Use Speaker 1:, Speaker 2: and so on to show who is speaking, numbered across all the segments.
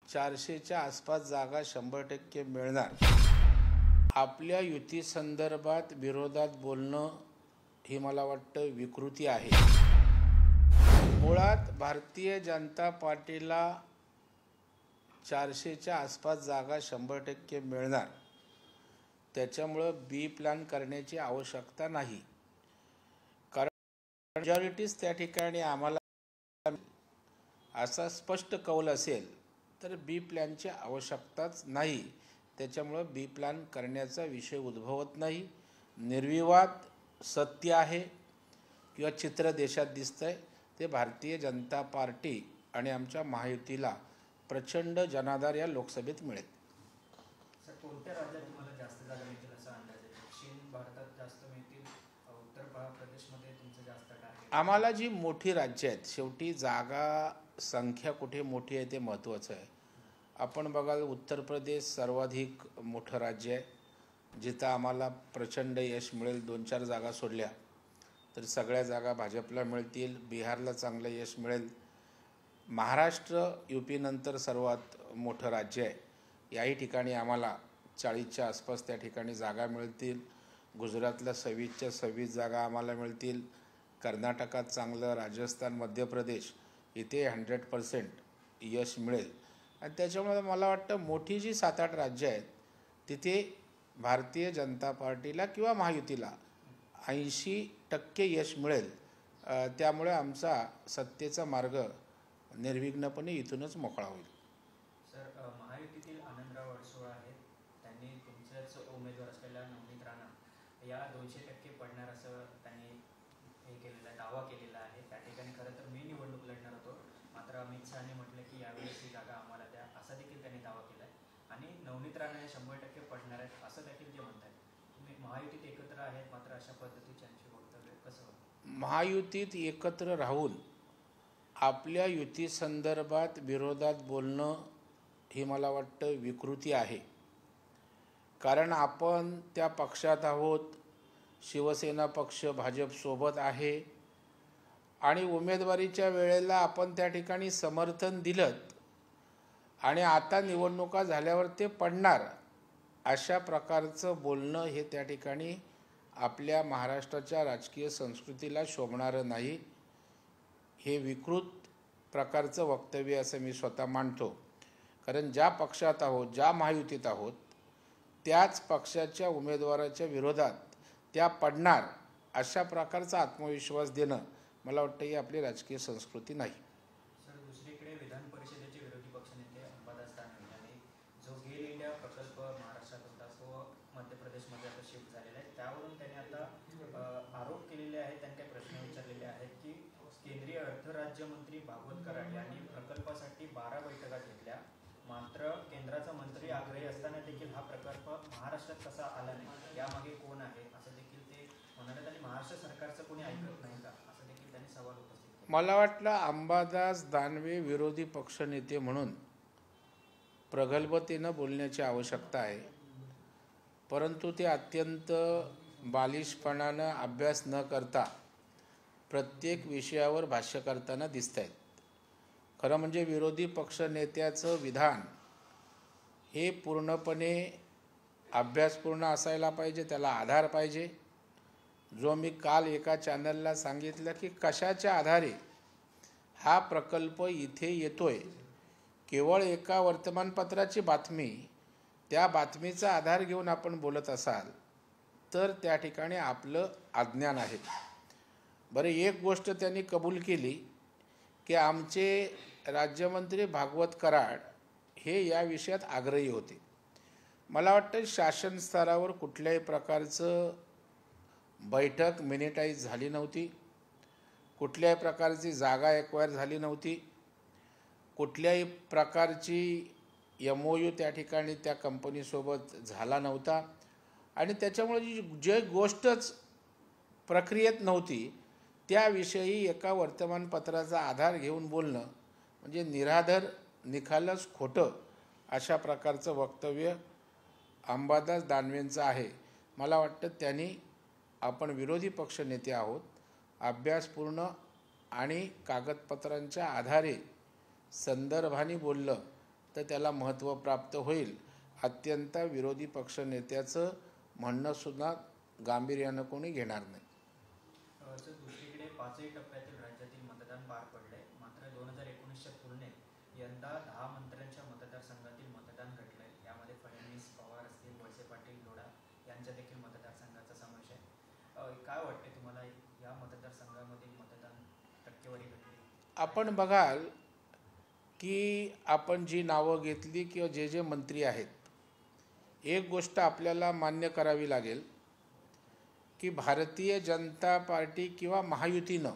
Speaker 1: 400च्या आसपास जागा 100% मिळणार। आपल्या युती संदर्भात विरोधात बोलणं ही मला वाटतं विकृती आहे। मुळात भारतीय जनता पार्टीला 400च्या आसपास जागा 100% मिळणार, त्याच्यामुळे बी प्लॅन करण्याची आवश्यकता नाही। कारण मेजॉरिटीज त्या ठिकाणी आम्हाला असा स्पष्ट कौल असेल तर बी प्लॅनची आवश्यकताच नाही। त्याच्यामुळे बी प्लॅन करण्याचा विषय उद्भवत नाही। निर्विवाद सत्य आहे किंवा चित्र देशात दिसतंय ते भारतीय जनता पार्टी आणि आमच्या महायुतीला प्रचंड जनाधार या लोकसभेत मिळेल।
Speaker 2: सर, कोणत्या राज्यात तुम्हाला जास्त जागा मिळतील असा अंदाज आहे? दक्षिण भारतात जास्त मिळतील, उत्तर प्रदेशमध्ये तुमचं जास्त टार्गेट?
Speaker 1: आम्हाला जी मोठी राज्य आहेत, शेवटी जागा संख्या कुठे मोठी आहे ते महत्त्वाचं आहे। आपण बघाल उत्तर प्रदेश सर्वाधिक मोठं राज्य आहे, जिथं आम्हाला प्रचंड यश मिळेल। 2-4 जागा सोडल्या तर सगळ्या जागा भाजपला मिळतील। बिहारला चांगलं यश मिळेल। महाराष्ट्र यूपी नंतर सर्वात मोठं राज्य आहे। याही ठिकाणी आम्हाला 40च्या आसपास त्या ठिकाणी जागा मिळतील। गुजरातला 26च्या 26 जागा आम्हाला मिळतील। कर्नाटकात चांगलं, राजस्थान, मध्य प्रदेश इथे 100% यश मिळेल। आणि त्याच्यामुळे मला वाटतं मोठी जी 7-8 राज्य आहेत तिथे भारतीय जनता पार्टीला किंवा महायुतीला 80% यश मिळेल। त्यामुळे आमचा सत्तेचा मार्ग निर्विघ्नपणे इथूनच मोकळा होईल।
Speaker 2: सर, महायुतीतील आनंदराव अडसूळ आहेत, त्यांनी तुमच्याच उमेदवार असलेल्या नवनीत राणा या 200% पडणार असं त्यांनी दावा केलेला आहे। त्या ठिकाणी खरं तर मी निवडणूक लढणार होतो, मात्र अमित शहाने म्हटलं की यावेळेस ही जागा आम्हाला द्या, असा देखील त्यांनी दावा केला आहे। आणि नवनीत राणा हे 100% पडणार आहेत असं देखील ते म्हणतात। तुम्ही महायुतीत एकत्र आहेत, मात्र अशा पद्धतीचे त्यांचे वक्तव्य कसं होतं?
Speaker 1: महायुतीत एकत्र राहून आपल्या युती संदर्भात विरोधात बोलणं ही मला वाटतं विकृती आहे। कारण आपण त्या पक्षात आहोत, शिवसेना पक्ष भाजपसोबत आहे आणि उमेदवारीच्या वेळेला आपण त्या ठिकाणी समर्थन दिलं आणि आता निवडणुका झाल्यावर ते पडणार, अशा प्रकारचं बोलणं हे त्या ठिकाणी आपल्या महाराष्ट्राच्या राजकीय संस्कृतीला शोभणारं नाही। हे विकृत प्रकारचं वक्तव्य असं मी स्वतः मानतो। कारण ज्या पक्षात आहोत, ज्या महायुतीत आहोत, त्याच पक्षाच्या उमेदवाराच्या विरोधात त्या पडणार अशा प्रकारचा आत्मविश्वास देणं मला वाटतं ही आपली राजकीय संस्कृती नाही।
Speaker 2: सर, दुसरीकडे विधान परिषदेचे विरोधी पक्षनेते अंबादास दानवे यांनी जो गेल इंडिया प्रकल्प महाराष्ट्रात होता तो मध्य प्रदेशमध्ये आता शिफ्ट झालेला आहे, त्यावरून त्यांनी आता आरोप केलेले आहेत, त्यांनी काही प्रश्न विचारलेले आहेत की केंद्रीय अर्थ राज्यमंत्री भागवत कराड यांनी प्रकल्पासाठी 12 बैठका घेतल्या, मात्र केंद्राचा मंत्री आग्रही असताना देखील हा प्रकल्प महाराष्ट्रात कसा आला नाही, यामागे कोण आहे असं देखील ते म्हणाले। आणि महाराष्ट्र सरकारचं कोणी ऐकत नाही का असं देखील त्यांनी सवाल उपस्थित केला।
Speaker 1: मला वाटलं अंबादास दानवे विरोधी पक्षनेते म्हणून प्रगल्भतेनं बोलण्याची आवश्यकता आहे, परंतु ते अत्यंत बालिशपणानं अभ्यास न करता प्रत्येक विषयावर भाष्य करताना दिसत आहेत। खरं म्हणजे विरोधी पक्षनेत्याचं विधान हे पूर्णपणे अभ्यासपूर्ण असायला पाहिजे, त्याला आधार पाहिजे। जो मी काल एका चॅनलला सांगितलं की कशाच्या आधारे हा प्रकल्प इथे येतोय, केवळ एका वर्तमानपत्राची बातमी, त्या बातमीचा आधार घेऊन आपण बोलत असाल तर त्या ठिकाणी आपलं अज्ञान आहे। बरं, एक गोष्ट त्यांनी कबूल केली की आमचे राज्यमंत्री भागवत कराड हे या विषयात आग्रही होते। मला वाटतं शासन स्तरावर कुठल्याही प्रकारचं बैठक मिनिटाईज झाली नव्हती, कुठल्याही प्रकारची जागा एक्वायर झाली नव्हती, कुठल्याही प्रकारची MOU त्या ठिकाणी त्या कंपनीसोबत झाला नव्हता। आणि त्याच्यामुळे जे गोष्टच प्रक्रियेत नव्हती त्याविषयी एका वर्तमानपत्राचा आधार घेऊन बोलणं म्हणजे निराधार, निखालस, खोटं अशा प्रकारचं वक्तव्य अंबादास दानवेंचं आहे। मला वाटतं त्यांनी, आपण विरोधी पक्षनेते आहोत, अभ्यासपूर्ण आणि कागदपत्रांच्या आधारे संदर्भाने बोललं तर त्याला महत्त्व प्राप्त होईल. अत्यंत विरोधी पक्षनेत्याचं म्हणणंसुद्धा गांभीर्यानं कोणी घेणार नाही.
Speaker 2: सर, दुसरीकडे 5ही टप्प्यातील राज्यातील मतदान पार पडले. मात्र 2019च्या तुलनेत यंदा 10 मंत्र्यांच्या मतदारसंघातील मतदान घटलंय. यामध्ये फडणवीस, पवार असतील, वळसे पाटील, लोढा यांच्या देखील मतदारसंघाचा समावेश आहे. काय वाटते तुम्हाला, या मतदारसंघामधील मतदान टक्केवारी घटली?
Speaker 1: आपण बघाल की आपण जी नावं घेतली किंवा जे मंत्री आहेत, एक गोष्ट आपल्याला मान्य करावी लागेल की भारतीय जनता पार्टी किंवा महायुतीनं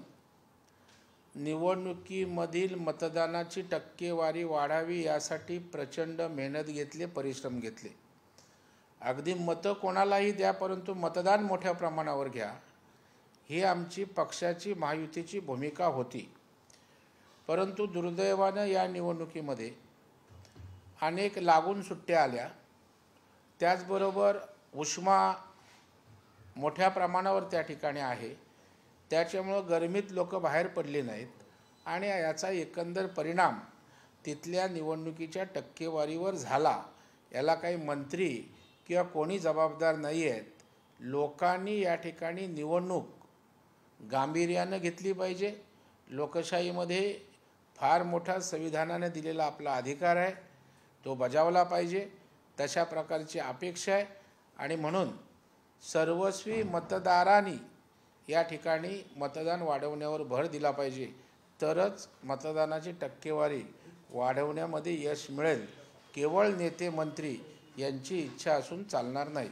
Speaker 1: निवडणुकीमधील मतदानाची टक्केवारी वाढावी यासाठी प्रचंड मेहनत घेतली, परिश्रम घेतले. अगदी मतं कोणालाही द्या, परंतु मतदान मोठ्या प्रमाणावर घ्या, ही आमची पक्षाची महायुतीची भूमिका होती. परंतु दुर्दैवानं या निवडणुकीमध्ये अनेक लागून सुट्ट्या आल्या. त्याचबरोबर उष्मा मोठ्या प्रमाणावर त्या ठिकाणी आहे. त्याच्यामुळं गरमीत लोक बाहेर पडले नाहीत आणि याचा एकंदर परिणाम तिथल्या निवडणुकीच्या टक्केवारीवर झाला. याला काही मंत्री किंवा कोणी जबाबदार नाही आहेत. लोकांनी या ठिकाणी निवडणूक गांभीर्यानं घेतली पाहिजे. लोकशाहीमध्ये फार मोठा संविधानाने दिलेला आपला अधिकार आहे, तो बजावला पाहिजे. तशा प्रकारची अपेक्षा आहे आणि म्हणून सर्वस्वी मतदारांनी या ठिकाणी मतदान वाढवण्यावर भर दिला पाहिजे. तरच मतदानाची टक्केवारी वाढवण्यामध्ये यश मिळेल. केवळ नेते मंत्री यांची इच्छा असून चालणार नाही.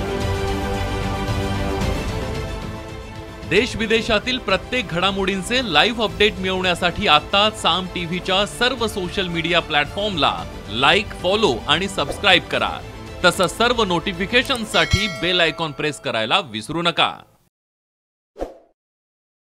Speaker 3: देश विदेशातील प्रत्येक घडामोडींचे लाईव्ह अपडेट मिळवण्यासाठी आता साम टीव्हीच्या सर्व सोशल मीडिया प्लॅटफॉर्मला लाईक, फॉलो आणि सबस्क्राईब करा. तसंच सर्व नोटिफिकेशनसाठी बेल आयकॉन प्रेस करायला विसरू नका.